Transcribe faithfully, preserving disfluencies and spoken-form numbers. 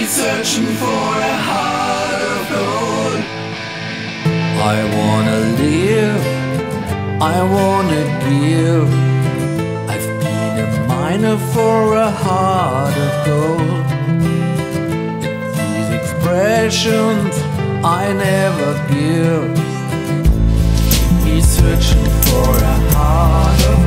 He's searching for a heart of gold. I wanna live, I wanna give. I've been a miner for a heart of gold. These expressions I never give. He's searching for a heart of